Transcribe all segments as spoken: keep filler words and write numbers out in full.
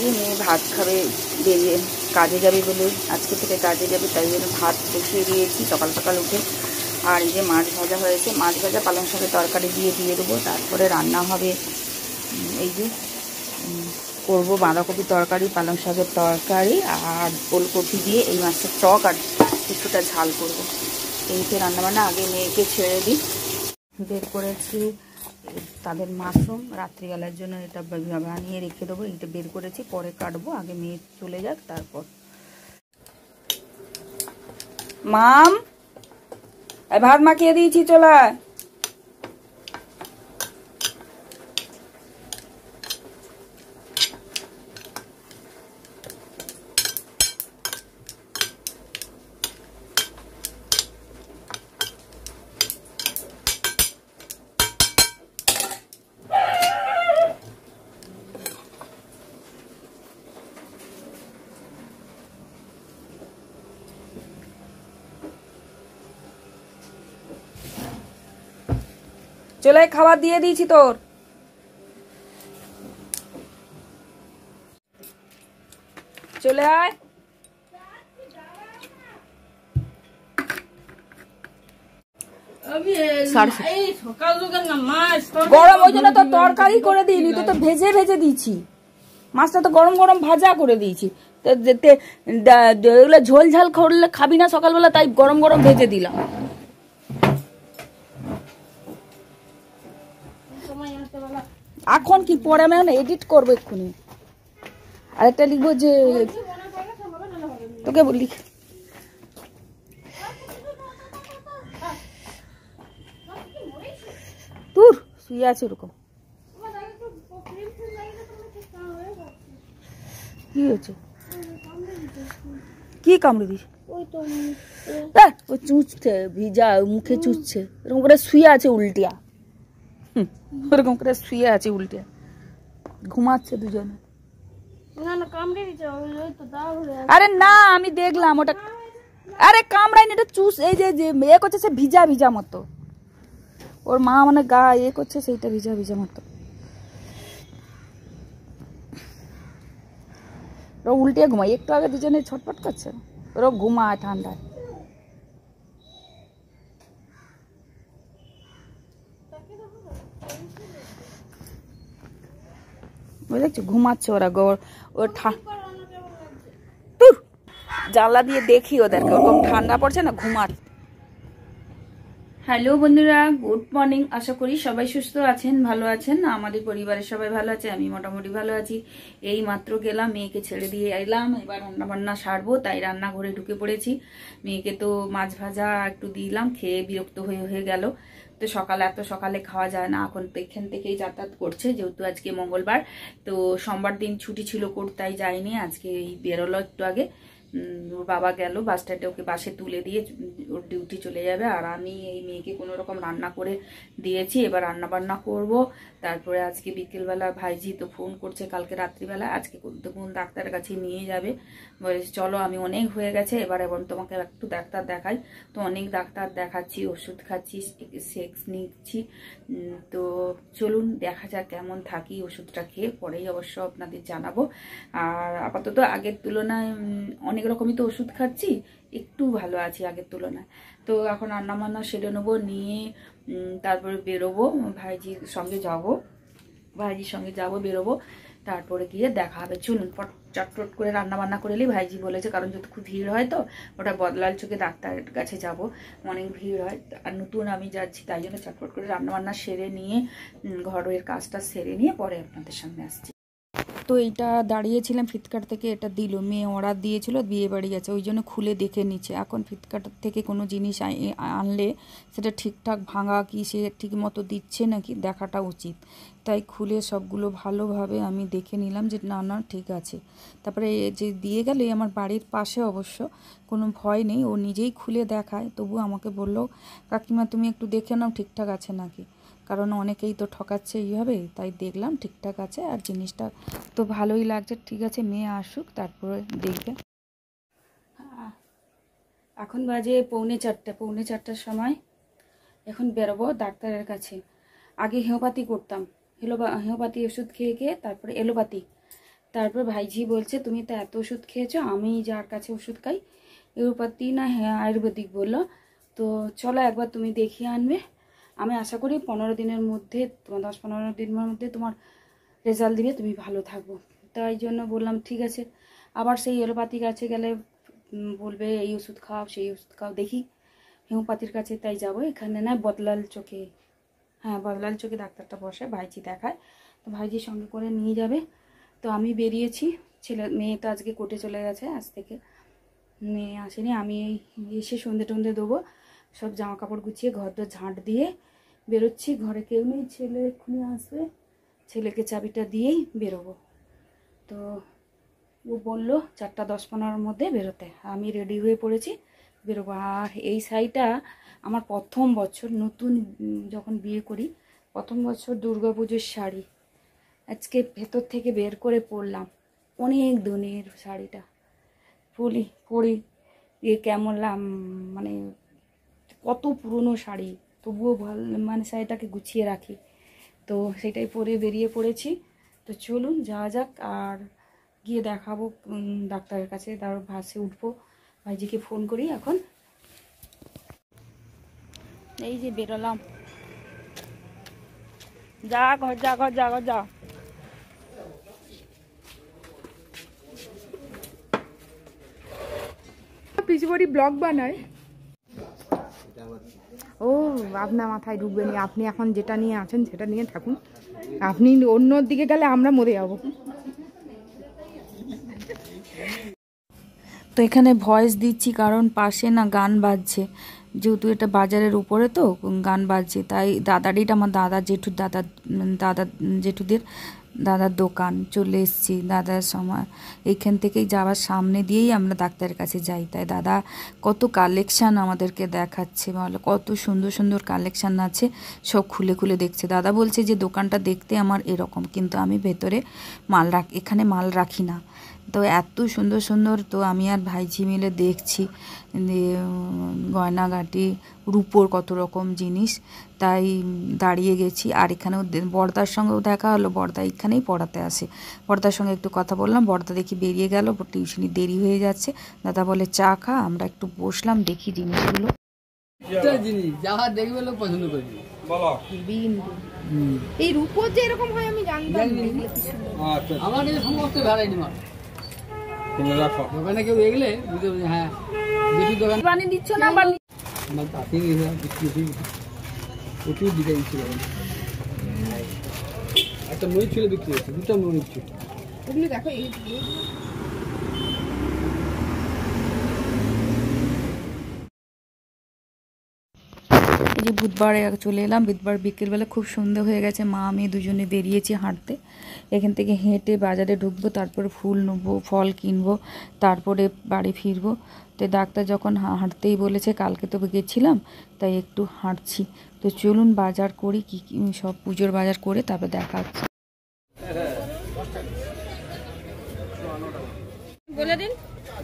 যে মেয়ে ভাত খাবে, বেরিয়ে কাজে যাবে বলে, আজকে থেকে কাজে যাবে, তাই জন্য ভাত বসিয়ে দিয়েছি সকাল সকাল উঠে। আর এই যে মাছ ভাজা হয়েছে, মাছ ভাজা পালং শাকের তরকারি দিয়ে দিয়ে দেবো। তারপরে রান্না হবে এই যে করবো বাঁধাকপি তরকারি, পালং শাকের তরকারি আর ফুলকপি দিয়ে এই মাছটা চক আর কিছুটা ঝাল করবো। এইতে রান্নাবান্না। আগে মেয়েকে ছেড়ে দিই। বের করেছি তাদের মাশরুম, রাত্রিবেলার জন্য এটা বানিয়ে রেখে দেবো। এইটা বের করেছি, পরে কাটবো। আগে মেয়ে চলে যাক তারপর। মাম, ভাত মাখিয়ে দিয়েছি, চলা। চলে খাবার দিয়ে দিয়েছি তোর। চলে আয়। গরম ওই জন্য তো তরকারি করে দিইনি, তো তো ভেজে ভেজে দিয়েছি। মাছটা তো গরম গরম ভাজা করে দিয়েছি। এগুলো ঝোল ঝাল করলে খাবি না সকালবেলা, তাই গরম গরম ভেজে দিলাম। এখন কি পরে আমি এডিট করবো এক্ষুনি। আরেকটা লিখবো যে তোকে বলি তোর শুয়ে আছে ওরকম। কি হয়েছে? কি কামড়ে দিস? ওই চুচছে, ভিজা মুখে চুচছে, এরকম করে শুয়ে আছে উল্টিয়া। ওরকম করে শুয়ে আছে উল্টিয়া, ঘুমাচ্ছে দুজনে। আরে না, আমি দেখলাম ওটা। আরে কামড়াইনি, এটা চুষ। এই যে এ করছে সে ভিজা ভিজা মতো, ওর মা মানে গা এ করছে, সেইটা ভিজা ভিজা মতো। ওরা উল্টিয়ে ঘুমায়। একটু আগে দুজনে ছটপট করছে, ওরা ঘুমায় ঠান্ডায়। বুঝেছো, ঘুমাচ্ছে ওরা। ওর জানলা দিয়ে দেখি ওদেরকে, ওরকম ঠান্ডা পড়ছে না, ঘুমাচ্ছে। হ্যালো বন্ধুরা, গুড মর্নিং। আশা করি সবাই সুস্থ আছেন, ভালো আছেন। আমাদের পরিবারের সবাই ভালো আছে, আমি মোটামুটি ভালো আছি। এই মাত্র গেলাম, মেয়েকে ছেড়ে দিয়ে এলাম। এবার রান্না বান্না সারবো, তাই রান্নাঘরে ঢুকে পড়েছি। মেয়েকে তো মাছ ভাজা একটু দিলাম, খেয়ে বিরক্ত হয়ে হয়ে গেল। তো সকালে এত সকালে খাওয়া যায় না, এখন তো এখান থেকেই যাতায়াত করছে, যেহেতু আজকে মঙ্গলবার। তো সোমবার দিন ছুটি ছিল, করতেই যায়নি। আজকে এই বেরোলো একটু আগে। ওর বাবা গেল বাস স্ট্যান্ডে, ওকে বাসে তুলে দিয়ে ওর ডিউটি চলে যাবে। আর আমি এই মেয়েকে কোনো রকম রান্না করে দিয়েছি, এবার রান্না বান্না করব। তারপরে আজকে বিকেলবেলা ভাইজি তো ফোন করছে, কালকে রাত্রিবেলা আজকে কোন ডাক্তারের কাছে নিয়ে যাবে। বলেছে চলো, আমি অনেক হয়ে গেছে এবার, এবং তোমাকে একটু ডাক্তার দেখাই। তো অনেক ডাক্তার দেখাচ্ছি, ওষুধ খাচ্ছি, সেক্স নিচ্ছি। তো চলুন দেখা যাক কেমন থাকি। ওষুধটা খেয়ে পরেই অবশ্য আপনাদের জানাবো। আর আপাতত আগের তুলনায় অনেক রকমই তো ওষুধ খাচ্ছি, একটু ভালো আছি আগের তুলনায়। তো এখন রান্না বান্না সেরে নেবো, নিয়ে তারপরে বেরোবো, ভাইজির সঙ্গে যাব, ভাইজির সঙ্গে যাব বেরোবো। তারপরে গিয়ে দেখা হবে। চলুন পট চটপট করে রান্না বান্না করে নিই। ভাইজি বলেছে, কারণ যদি খুব ভিড় হয় তো ওটা বদলাল চোখে ডাক্তারের কাছে যাব, অনেক ভিড় হয়। আর নতুন আমি যাচ্ছি, তাই জন্য চটপট করে রান্না বান্না সেরে নিয়ে ঘরের কাজটা সেরে নিয়ে পরে আপনাদের সামনে আসছি। তো এইটা দাঁড়িয়েছিলাম, ফ্লিপকার্ট থেকে এটা দিল, মেয়ে অর্ডার দিয়েছিল, বিয়ে বাড়ি গেছে, ওই জন্য খুলে দেখে নিচ্ছে। এখন ফ্লিপকার্ট থেকে কোনো জিনিস আনলে সেটা ঠিকঠাক ভাঙা কি সে ঠিক মতো দিচ্ছে নাকি দেখাটা উচিত। তাই খুলে সবগুলো ভালোভাবে আমি দেখে নিলাম যে না না ঠিক আছে। তারপরে যে দিয়ে গেল আমার বাড়ির পাশে, অবশ্য কোনো ভয় নেই, ও নিজেই খুলে দেখায়। তবু আমাকে বললো, কাকিমা তুমি একটু দেখে নাও ঠিকঠাক আছে নাকি, কারণ অনেকেই তো ঠকাচ্ছে এইভাবে। তাই দেখলাম ঠিকঠাক আছে, আর জিনিসটা তো ভালোই লাগছে। ঠিক আছে, মেয়ে আসুক তারপরে দেখবে। এখন বাজে পৌনে চারটে, পৌনে চারটার সময় এখন বেরোবো ডাক্তারের কাছে। আগে হোমিওপ্যাথি করতাম, হেলো হোমিওপ্যাথি ওষুধ খেয়ে খেয়ে তারপরে এলোপ্যাথি। তারপর ভাইঝি বলছে তুমি তো এত ওষুধ খেয়েছো, আমি যার কাছে ওষুধ খাই এলোপ্যাথি না হ্যাঁ আয়ুর্বেদিক বললো, তো চলো একবার তুমি দেখিয়ে আনবে। আমি আশা করি পনেরো দিনের মধ্যে, তোমার দশ পনেরো দিনের মধ্যে তোমার রেজাল্ট দিবে, তুমি ভালো থাকবো। তাই জন্য বললাম ঠিক আছে। আবার সেই এলোপ্যাথির কাছে গেলে বলবে এই ওষুধ খাও সেই ওষুধ খাও, দেখি হোমিওপ্যাথির কাছে তাই যাবো। এখানে না বদলাল চোখে, হ্যাঁ বদলাল চোখে ডাক্তারটা বসে, ভাইঝি দেখায়, তো ভাইঝির সঙ্গে করে নিয়ে যাবে। তো আমি বেরিয়েছি, ছেলে মেয়ে তো আজকে কোর্টে চলে গেছে, আজ থেকে মেয়ে আসেনি। আমি এসে সন্ধে টন্ধে দেবো, সব জামা কাপড় গুছিয়ে ঘরটা ঝাঁট দিয়ে বেরোচ্ছি। ঘরে কেউ নেই, ছেলে এক্ষুনি আসবে, ছেলেকে চাবিটা দিয়েই বেরোবো। তো ও বললো চারটা দশ পনেরোর মধ্যে বেরোতে, আমি রেডি হয়ে পড়েছি, বেরোবো। আর এই শাড়িটা আমার প্রথম বছর, নতুন যখন বিয়ে করি প্রথম বছর দুর্গাপুজোর শাড়ি, আজকে ভেতর থেকে বের করে পরলাম। অনেক দিনের শাড়িটা পরি পরি এ কেমন মানে কত পুরনো শাড়ি, তবুও ভালো মানে শাড়িটাকে গুছিয়ে রাখি, তো সেটাই পরে বেরিয়ে পড়েছি। তো চলুন যাওয়া যাক, আর গিয়ে দেখাবো ডাক্তারের কাছে, তারপর বাসে উঠবো। ভাইজিকে ফোন করি এখন। এই যে বেরোলাম, যা ঘর যা ঘর যা ঘর যা। পিছুবাড়ি ব্লগ বানায়, ও আপনার মাথায় ঢুকবে না, আপনি এখন যেটা নিয়ে আছেন সেটা নিয়ে থাকুন, আপনি অন্য দিকে গেলে আমরা মরে যাবো। তো এখানে ভয়েস দিচ্ছি কারণ পাশে না গান বাজছে, যেহেতু এটা বাজারের উপরে তো গান বাজছে, তাই দাদারিটা আমার দাদা জেঠুর দাদা দাদা জেঠুদের দাদার দোকান, চলে এসেছি দাদার সময়। এইখান থেকেই যাওয়ার সামনে দিয়েই আমরা ডাক্তারের কাছে যাই, তাই দাদা কত কালেকশান আমাদেরকে দেখাচ্ছে, বলো কত সুন্দর সুন্দর কালেকশান আছে, সব খুলে খুলে দেখছে। দাদা বলছে যে দোকানটা দেখতে আমার এরকম, কিন্তু আমি ভেতরে মাল রাখ এখানে মাল রাখি না। তো এত সুন্দর সুন্দর, তো আমি আর ভাইঝি মিলে দেখছি গয়নাগাটি, রূপোর কত রকম জিনিস, তাই দাঁড়িয়ে গেছি। আর এখানেও বর্দার সঙ্গেও দেখা হলো, বর্দা এখানেই পড়াতে আসে, বর্দার সঙ্গে একটু কথা বললাম। বর্দা দেখি বেরিয়ে গেল, টিউশনি দেরি হয়ে যাচ্ছে। দাদা বলে চা খা, আমরা একটু বসলাম দেখি জিনিসগুলো। এই রূপোর যে এরকম হয় আমি জানতাম না। আমার এই সমস্ত ভ্যারাইটি মাল দোকানে কেউ এগলে বুঝতে পারছি। হ্যাঁ যেটু দোকান বানিয়ে দিচ্ছ না, প্রচুর ডিজাইন ছিল, একটা ময়ূর ছিল বিক্রি হচ্ছে, দুটো ময়ূর ছিল, ওগুলো দেখো। এই যে বুধবারে চলে এলাম, বুধবার বিকেলবেলা খুব সন্ধ্যা হয়ে গেছে, মা আমি দুজনে বেরিয়েছি হাঁটতে। এখান থেকে হেঁটে বাজারে ঢুকবো, তারপরে ফুল নেবো, ফল কিনবো, তারপরে বাড়ি ফিরবো। তো ডাক্তার যখন হাঁটতেই বলেছে, কালকে তো গেছিলাম তাই একটু হাঁটছি। তো চলুন বাজার করি, কি কি সব পুজোর বাজার করে তারপর দেখা হচ্ছে। বলে দিন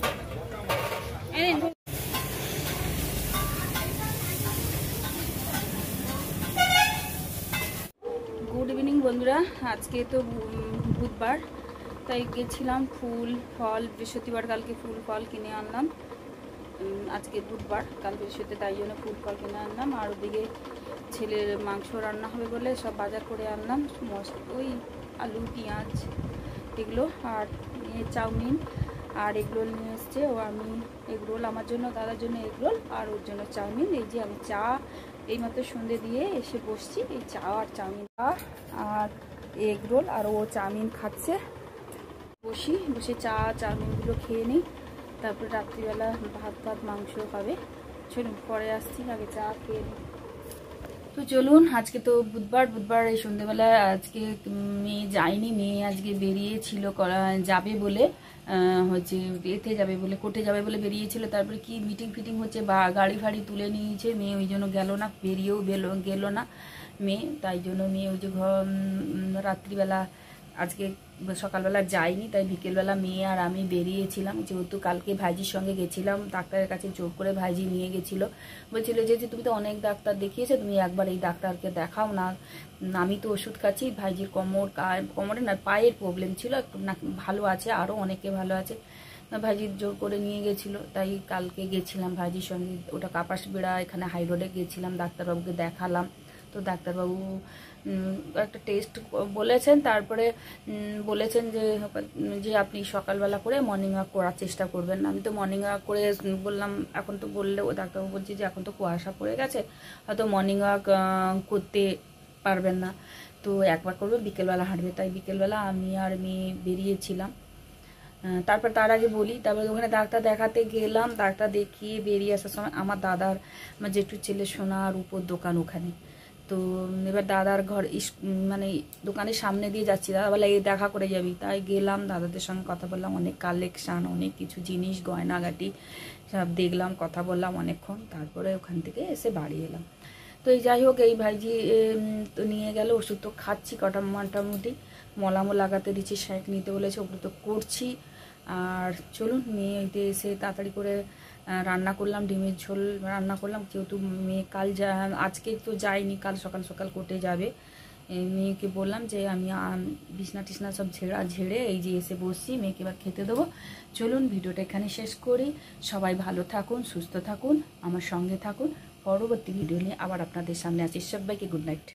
গুড ইভিনিং বন্ধুরা, আজকে তো বুধবার, তাই গেছিলাম ফুল ফল, বৃহস্পতিবার কালকে ফুল ফল কিনে আনলাম, আজকে বুধবার কাল বৃহস্পতি, তাই জন্য ফুল ফল কিনে আনলাম। আর ওদিকে ছেলের মাংস রান্না হবে বলে সব বাজার করে আনলাম, ওই আলু পেঁয়াজ এগুলো, আর চাউমিন আর এগরোল নিয়ে এসছে। ও আমি এগরোল আমার জন্য, দাদার জন্য এগরোল, আর ওর জন্য চাউমিন। এই যে আমি চা এইমাত্র সন্ধে দিয়ে এসে বসছি, এই চা আর চাউমিন আর এগরোল, আর ও চাউমিন খাচ্ছে। বসি বসে চা চাউমিনগুলো খেয়ে নিই, তারপরে রাত্রিবেলা ভাত ভাত মাংস খাবে। চলুন পরে আসছি, আগে চা খেয়ে নিই। তো চলুন, আজকে তো বুধবার, বুধবার এই সন্ধ্যেবেলা আজকে মেয়ে যায়নি, মেয়ে আজকে বেরিয়েছিল যাবে বলে, হচ্ছে এতে যাবে বলে, কোর্টে যাবে বলে বেরিয়েছিল। তারপরে কি মিটিং ফিটিং হচ্ছে বা গাড়ি ফাড়ি তুলে নিয়েছে, মেয়ে ওই জন্য গেল না, বেরিয়েও গেল না মেয়ে, তাই জন্য মেয়ে ওই যে রাত্রিবেলা আজকে সকালবেলা যাইনি, তাই বিকেলবেলা মেয়ে আর আমি বেরিয়েছিলাম। যেহেতু কালকে ভাইজির সঙ্গে গেছিলাম, ডাক্তারের কাছে জোর করে ভাইজি নিয়ে গেছিলো। বলছিল যে তুমি তো অনেক ডাক্তার দেখিয়েছো, তুমি একবার এই ডাক্তারকে দেখাও না। আমি তো ওষুধ খাচ্ছি, ভাইজির কোমর কোমরে না পায়ের প্রবলেম ছিল, একটু না ভালো আছে, আরও অনেকে ভালো আছে। ভাইজির জোর করে নিয়ে গেছিলো, তাই কালকে গেছিলাম ভাইজির সঙ্গে। ওটা কাপাস বেড়া এখানে হাই রোডে গেছিলাম, ডাক্তারবাবুকে দেখালাম। তো ডাক্তারবাবু একটা টেস্ট বলেছেন, তারপরে বলেছেন যে যে আপনি সকালবেলা করে মর্নিং ওয়াক করার চেষ্টা করবেন। আমি তো মর্নিং ওয়াক করে বললাম, এখন তো বললে ও ডাক্তারবাবু বলছে যে এখন তো কুয়াশা পড়ে গেছে, হয়তো মর্নিং ওয়াক করতে পারবেন না, তো একবার করবে, বিকেলবেলা হাঁটবে। তাই বিকেলবেলা আমি আর মেয়ে বেরিয়েছিলাম। তারপর তার আগে বলি, তারপরে ওখানে ডাক্তার দেখাতে গেলাম। ডাক্তার দেখিয়ে বেরিয়ে আসার সময় আমার দাদার আমার জেঠুর ছেলে সোনার উপর দোকান ওখানে। তো এবার দাদার ঘর মানে দোকানের সামনে দিয়ে যাচ্ছি, দাদা বলে এই দেখা করে যাবি। তাই গেলাম, দাদাদের সঙ্গে কথা বললাম, অনেক কালেকশান, অনেক কিছু জিনিস গয়নাগাটি সব দেখলাম, কথা বললাম অনেকক্ষণ। তারপরে ওখান থেকে এসে বাড়ি এলাম। তো এই যাই হোক, এই ভাইজি তো নিয়ে গেল, ওষুধ তো খাচ্ছি কটা মোটামুটি, মলামও লাগাতে দিচ্ছি, শাঁক নিতে বলেছে, ওগুলো তো করছি। আর চলুন মেয়েতে এসে তাড়াতাড়ি করে রান্না করলাম, ডিমের ঝোল রান্না করলাম। যেহেতু মেয়ে কাল যা আজকে তো যায়নি, কাল সকাল সকাল কোর্টে যাবে। মেয়েকে বললাম যে আমি বিছনা টিছনা সব ঝেড়া ঝেড়ে এই যে এসে বসছি, মেয়েকে এবার খেতে দেবো। চলুন ভিডিওটা এখানে শেষ করি। সবাই ভালো থাকুন, সুস্থ থাকুন, আমার সঙ্গে থাকুন। পরবর্তী ভিডিও নিয়ে আবার আপনাদের সামনে আছি। সবাইকে গুড নাইট।